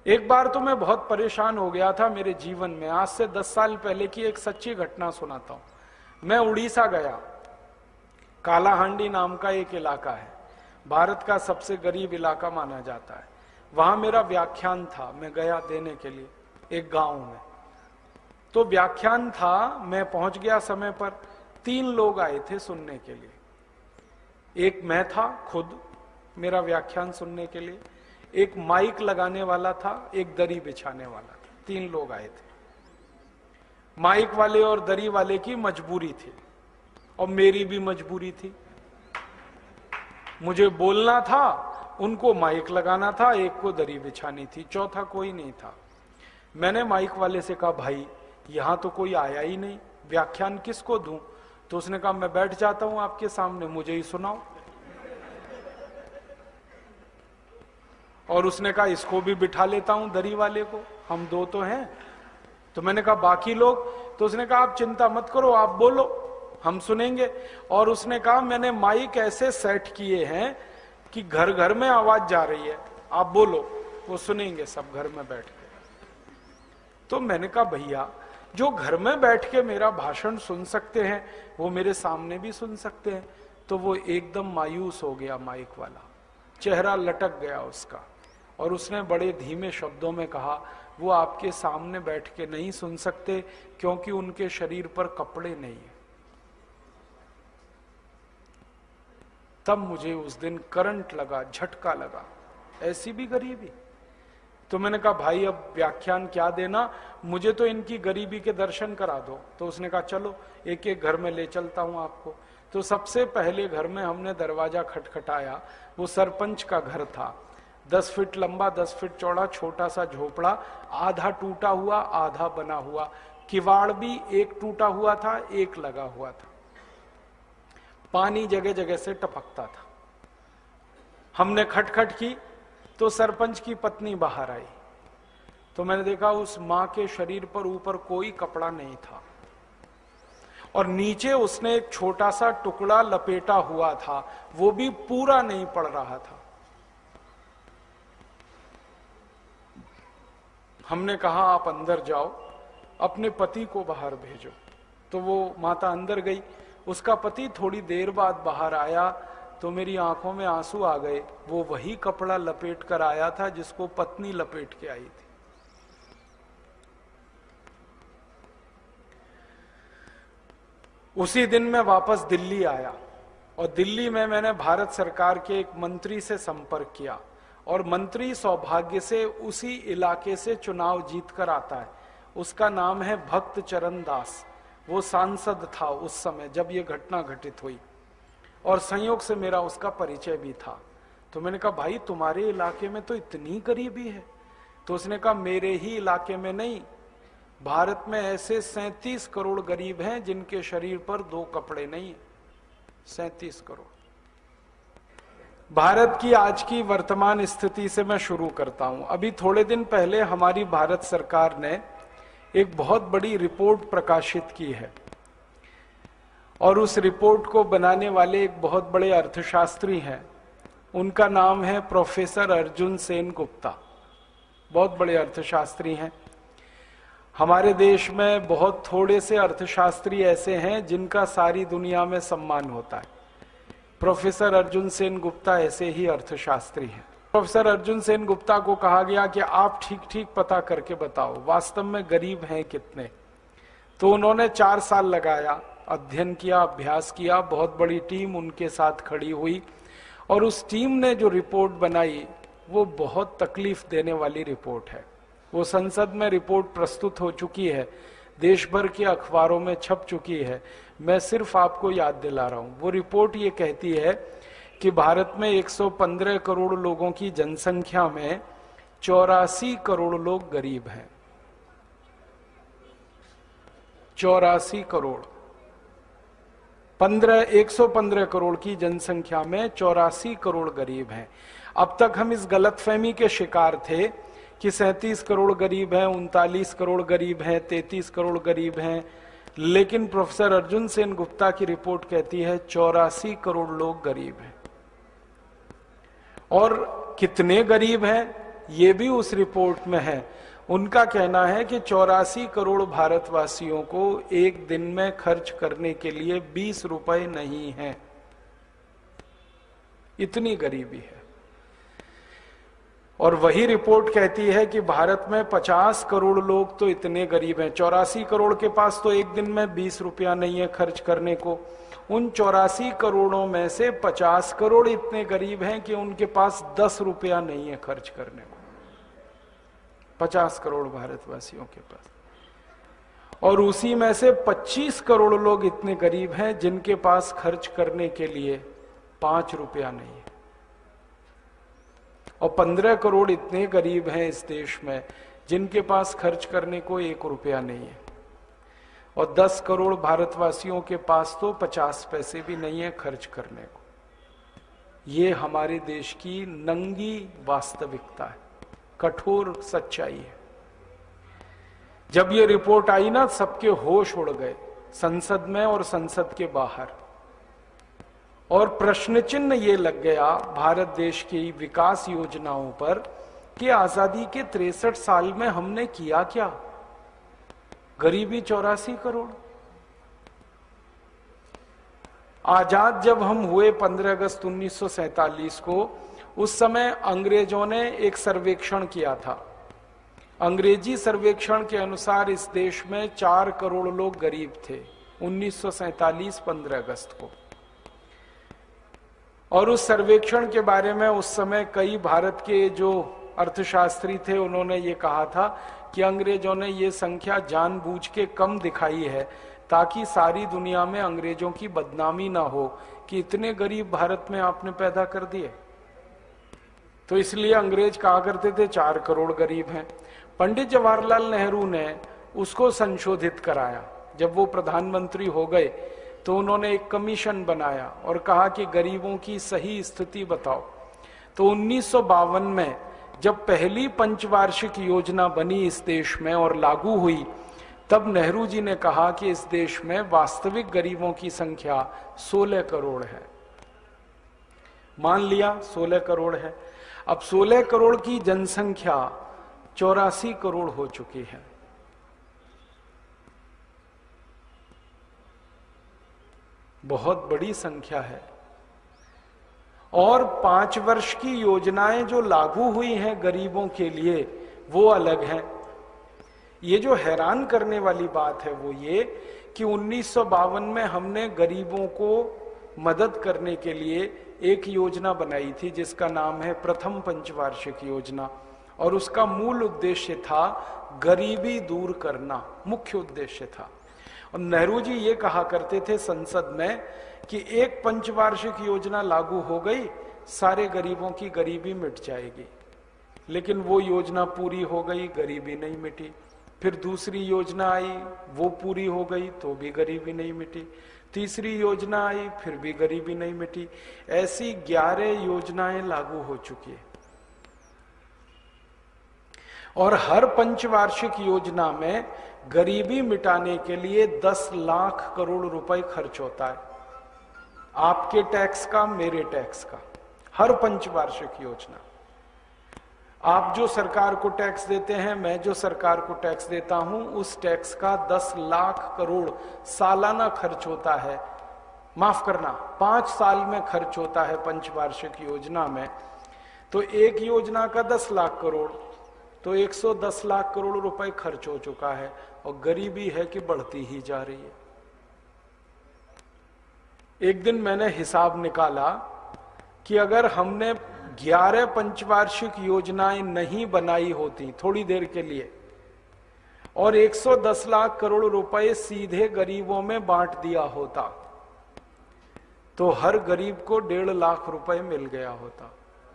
एक बार तो मैं बहुत परेशान हो गया था मेरे जीवन में। आज से 10 साल पहले की एक सच्ची घटना सुनाता हूं। मैं उड़ीसा गया। कालाहांडी नाम का एक इलाका है, भारत का सबसे गरीब इलाका माना जाता है। वहां मेरा व्याख्यान था, मैं गया देने के लिए एक गांव में। तो व्याख्यान था, मैं पहुंच गया समय पर। 3 लोग आए थे सुनने के लिए। एक मैं था खुद, मेरा व्याख्यान सुनने के लिए, एक माइक लगाने वाला था, एक दरी बिछाने वाला था। 3 लोग आए थे। माइक वाले और दरी वाले की मजबूरी थी और मेरी भी मजबूरी थी। मुझे बोलना था, उनको माइक लगाना था, एक को दरी बिछानी थी, चौथा कोई नहीं था। मैंने माइक वाले से कहा, भाई यहां तो कोई आया ही नहीं, व्याख्यान किसको दूं? तो उसने कहा, मैं बैठ जाता हूं आपके सामने, मुझे ही सुनाओ। और उसने कहा, इसको भी बिठा लेता हूं दरी वाले को, हम 2 तो हैं। तो मैंने कहा, बाकी लोग? तो उसने कहा, आप चिंता मत करो, आप बोलो, हम सुनेंगे। और उसने कहा, मैंने माइक ऐसे सेट किए हैं कि घर घर में आवाज जा रही है, आप बोलो, वो सुनेंगे सब घर में बैठ के। तो मैंने कहा, भैया जो घर में बैठ के मेरा भाषण सुन सकते हैं वो मेरे सामने भी सुन सकते हैं। तो वो एकदम मायूस हो गया, माइक वाला, चेहरा लटक गया उसका। और उसने बड़े धीमे शब्दों में कहा, वो आपके सामने बैठ के नहीं सुन सकते क्योंकि उनके शरीर पर कपड़े नहीं है। तब मुझे उस दिन करंट लगा, झटका लगा, ऐसी भी गरीबी। तो मैंने कहा, भाई अब व्याख्यान क्या देना, मुझे तो इनकी गरीबी के दर्शन करा दो। तो उसने कहा, चलो एक एक घर में ले चलता हूं आपको। तो सबसे पहले घर में हमने दरवाजा खटखटाया। वो सरपंच का घर था, 10 फीट लंबा, 10 फीट चौड़ा, छोटा सा झोपड़ा, आधा टूटा हुआ आधा बना हुआ। किवाड़ भी एक टूटा हुआ था, एक लगा हुआ था। पानी जगह जगह से टपकता था। हमने खटखट की तो सरपंच की पत्नी बाहर आई। तो मैंने देखा उस मां के शरीर पर ऊपर कोई कपड़ा नहीं था और नीचे उसने एक छोटा सा टुकड़ा लपेटा हुआ था, वो भी पूरा नहीं पड़ रहा था। हमने कहा, आप अंदर जाओ, अपने पति को बाहर भेजो। तो वो माता अंदर गई। उसका पति थोड़ी देर बाद बाहर आया तो मेरी आंखों में आंसू आ गए। वो वही कपड़ा लपेट कर आया था जिसको पत्नी लपेट के आई थी। उसी दिन मैं वापस दिल्ली आया और दिल्ली में मैंने भारत सरकार के एक मंत्री से संपर्क किया और मंत्री सौभाग्य से उसी इलाके से चुनाव जीत कर आता है। उसका नाम है भक्त चरण दास। वो सांसद था उस समय जब ये घटना घटित हुई और संयोग से मेरा उसका परिचय भी था। तो मैंने कहा, भाई तुम्हारे इलाके में तो इतनी गरीबी है? तो उसने कहा, मेरे ही इलाके में नहीं, भारत में ऐसे 37 करोड़ गरीब हैं जिनके शरीर पर 2 कपड़े नहीं है। 37 करोड़। भारत की आज की वर्तमान स्थिति से मैं शुरू करता हूं। अभी थोड़े दिन पहले हमारी भारत सरकार ने एक बहुत बड़ी रिपोर्ट प्रकाशित की है और उस रिपोर्ट को बनाने वाले एक बहुत बड़े अर्थशास्त्री हैं। उनका नाम है प्रोफेसर अर्जुन सेन गुप्ता। बहुत बड़े अर्थशास्त्री हैं। हमारे देश में बहुत थोड़े से अर्थशास्त्री ऐसे हैं जिनका सारी दुनिया में सम्मान होता है। प्रोफेसर अर्जुन सेन गुप्ता ऐसे ही अर्थशास्त्री हैं। प्रोफेसर अर्जुन सेन गुप्ता को कहा गया कि आप ठीक ठीक पता करके बताओ वास्तव में गरीब हैं कितने। तो उन्होंने 4 साल लगाया, अध्ययन किया, अभ्यास किया। बहुत बड़ी टीम उनके साथ खड़ी हुई और उस टीम ने जो रिपोर्ट बनाई वो बहुत तकलीफ देने वाली रिपोर्ट है। वो संसद में रिपोर्ट प्रस्तुत हो चुकी है, देश भर के अखबारों में छप चुकी है। मैं सिर्फ आपको याद दिला रहा हूं। वो रिपोर्ट ये कहती है कि भारत में 115 करोड़ लोगों की जनसंख्या में 84 करोड़ लोग गरीब हैं। 84 करोड़। 115 करोड़ की जनसंख्या में 84 करोड़ गरीब हैं। अब तक हम इस गलतफहमी के शिकार थे कि 37 करोड़ गरीब हैं, 39 करोड़ गरीब हैं, 33 करोड़ गरीब हैं। लेकिन प्रोफेसर अर्जुन सेन गुप्ता की रिपोर्ट कहती है 84 करोड़ लोग गरीब हैं। और कितने गरीब हैं ये भी उस रिपोर्ट में है। उनका कहना है कि 84 करोड़ भारतवासियों को एक दिन में खर्च करने के लिए 20 रुपए नहीं है, इतनी गरीबी है। और वही रिपोर्ट कहती है कि भारत में 50 करोड़ लोग तो इतने गरीब हैं, 84 करोड़ के पास तो एक दिन में 20 रुपया नहीं है खर्च करने को। उन 84 करोड़ों में से 50 करोड़ इतने गरीब हैं कि उनके पास 10 रुपया नहीं है खर्च करने को, 50 करोड़ भारतवासियों के पास। और उसी में से 25 करोड़ लोग इतने गरीब हैं जिनके पास खर्च करने के लिए 5 रुपया नहीं है। और 15 करोड़ इतने गरीब हैं इस देश में जिनके पास खर्च करने को 1 रुपया नहीं है। और 10 करोड़ भारतवासियों के पास तो 50 पैसे भी नहीं है खर्च करने को। ये हमारे देश की नंगी वास्तविकता है, कठोर सच्चाई है। जब ये रिपोर्ट आई ना, सबके होश उड़ गए, संसद में और संसद के बाहर। और प्रश्न चिन्ह ये लग गया भारत देश की विकास योजनाओं पर कि आजादी के 63 साल में हमने किया क्या। गरीबी 84 करोड़। आजाद जब हम हुए 15 अगस्त 1947 को, उस समय अंग्रेजों ने एक सर्वेक्षण किया था। अंग्रेजी सर्वेक्षण के अनुसार इस देश में 4 करोड़ लोग गरीब थे 1947 15 अगस्त को। और उस सर्वेक्षण के बारे में उस समय कई भारत के जो अर्थशास्त्री थे उन्होंने ये कहा था कि अंग्रेजों ने ये संख्या जानबूझ के कम दिखाई है ताकि सारी दुनिया में अंग्रेजों की बदनामी ना हो कि इतने गरीब भारत में आपने पैदा कर दिए। तो इसलिए अंग्रेज कहा करते थे 4 करोड़ गरीब हैं। पंडित जवाहरलाल नेहरू ने उसको संशोधित कराया। जब वो प्रधानमंत्री हो गए तो उन्होंने एक कमीशन बनाया और कहा कि गरीबों की सही स्थिति बताओ। तो 1952 में जब पहली पंचवार्षिक योजना बनी इस देश में और लागू हुई, तब नेहरू जी ने कहा कि इस देश में वास्तविक गरीबों की संख्या 16 करोड़ है। मान लिया 16 करोड़ है। अब 16 करोड़ की जनसंख्या 84 करोड़ हो चुकी है। बहुत बड़ी संख्या है। और 5 वर्ष की योजनाएं जो लागू हुई हैं गरीबों के लिए वो अलग हैं। ये जो हैरान करने वाली बात है वो ये कि 1952 में हमने गरीबों को मदद करने के लिए एक योजना बनाई थी जिसका नाम है प्रथम पंचवार्षिक योजना। और उसका मूल उद्देश्य था गरीबी दूर करना, मुख्य उद्देश्य था। और नेहरू जी ये कहा करते थे संसद में कि एक पंचवार्षिक योजना लागू हो गई, सारे गरीबों की गरीबी मिट जाएगी। लेकिन वो योजना पूरी हो गई, गरीबी नहीं मिटी। फिर दूसरी योजना आई, वो पूरी हो गई तो भी गरीबी नहीं मिटी। तीसरी योजना आई, फिर भी गरीबी नहीं मिटी। ऐसी 11 योजनाएं लागू हो चुकी है। और हर पंचवार्षिक योजना में गरीबी मिटाने के लिए 10 लाख करोड़ रुपए खर्च होता है, आपके टैक्स का, मेरे टैक्स का। हर पंचवार्षिक योजना, आप जो सरकार को टैक्स देते हैं, मैं जो सरकार को टैक्स देता हूं, उस टैक्स का 10 लाख करोड़ सालाना खर्च होता है। माफ करना, 5 साल में खर्च होता है पंचवार्षिक योजना में। तो एक योजना का 10 लाख करोड़, तो 110 लाख करोड़ रुपए खर्च हो चुका है। और गरीबी है कि बढ़ती ही जा रही है। एक दिन मैंने हिसाब निकाला कि अगर हमने 11 पंचवार्षिक योजनाएं नहीं बनाई होती थोड़ी देर के लिए और 110 लाख करोड़ रुपए सीधे गरीबों में बांट दिया होता, तो हर गरीब को 1.5 लाख रुपए मिल गया होता।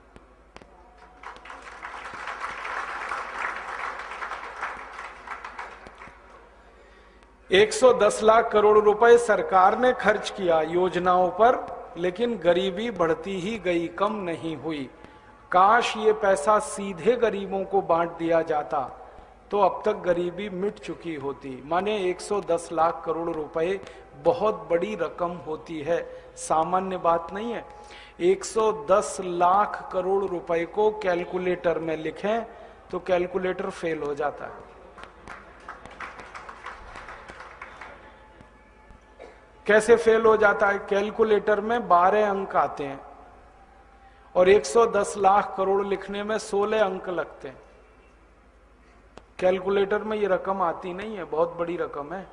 $110 लाख करोड़ रुपए सरकार ने खर्च किया योजनाओं पर, लेकिन गरीबी बढ़ती ही गई, कम नहीं हुई। काश ये पैसा सीधे गरीबों को बांट दिया जाता तो अब तक गरीबी मिट चुकी होती। माने 110 लाख करोड़ रुपए बहुत बड़ी रकम होती है, सामान्य बात नहीं है। 110 लाख करोड़ रुपए को कैलकुलेटर में लिखें तो कैलकुलेटर फेल हो जाता है। कैसे फेल हो जाता है? कैलकुलेटर में 12 अंक आते हैं और 110 लाख करोड़ लिखने में 16 अंक लगते हैं। कैलकुलेटर में ये रकम आती नहीं है, बहुत बड़ी रकम है।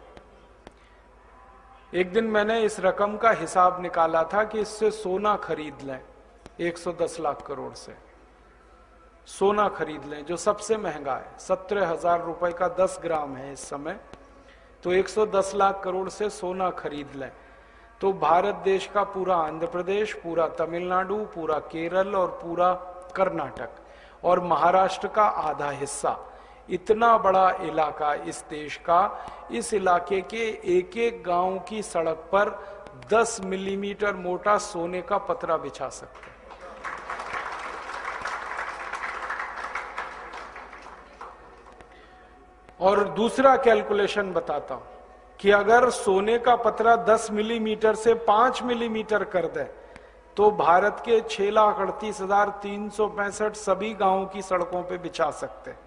एक दिन मैंने इस रकम का हिसाब निकाला था कि इससे सोना खरीद लें, 110 लाख करोड़ से सोना खरीद लें जो सबसे महंगा है, 17,000 रुपए का 10 ग्राम है इस समय, तो 110 लाख करोड़ से सोना खरीद लें तो भारत देश का पूरा आंध्र प्रदेश, पूरा तमिलनाडु, पूरा केरल और पूरा कर्नाटक और महाराष्ट्र का आधा हिस्सा, इतना बड़ा इलाका इस देश का, इस इलाके के एक एक गांव की सड़क पर 10 मिलीमीटर मोटा सोने का पतरा बिछा सकते हैं। और दूसरा कैलकुलेशन बताता हूं कि अगर सोने का पतरा 10 मिलीमीटर से 5 मिलीमीटर कर दे तो भारत के 6,38,365 सभी गांवों की सड़कों पे बिछा सकते हैं।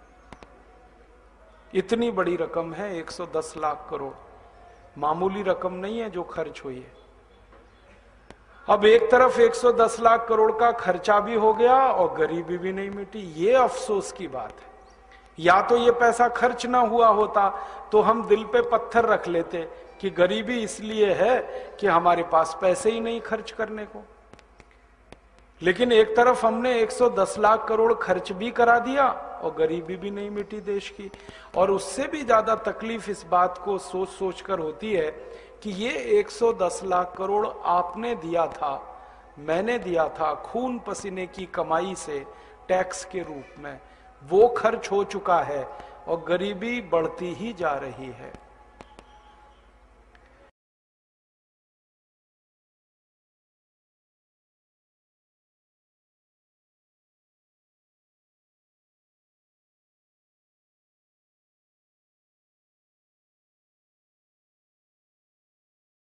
इतनी बड़ी रकम है 110 लाख करोड़, मामूली रकम नहीं है जो खर्च हुई है। अब एक तरफ 110 लाख करोड़ का खर्चा भी हो गया और गरीबी भी नहीं मिटी। ये अफसोस की बात है। या तो ये पैसा खर्च ना हुआ होता तो हम दिल पे पत्थर रख लेते कि गरीबी इसलिए है कि हमारे पास पैसे ही नहीं खर्च करने को। लेकिन एक तरफ हमने 110 लाख करोड़ खर्च भी करा दिया और गरीबी भी नहीं मिटी देश की। और उससे भी ज्यादा तकलीफ इस बात को सोच सोच कर होती है कि ये 110 लाख करोड़ आपने दिया था, मैंने दिया था खून पसीने की कमाई से टैक्स के रूप में, वो खर्च हो चुका है और गरीबी बढ़ती ही जा रही है।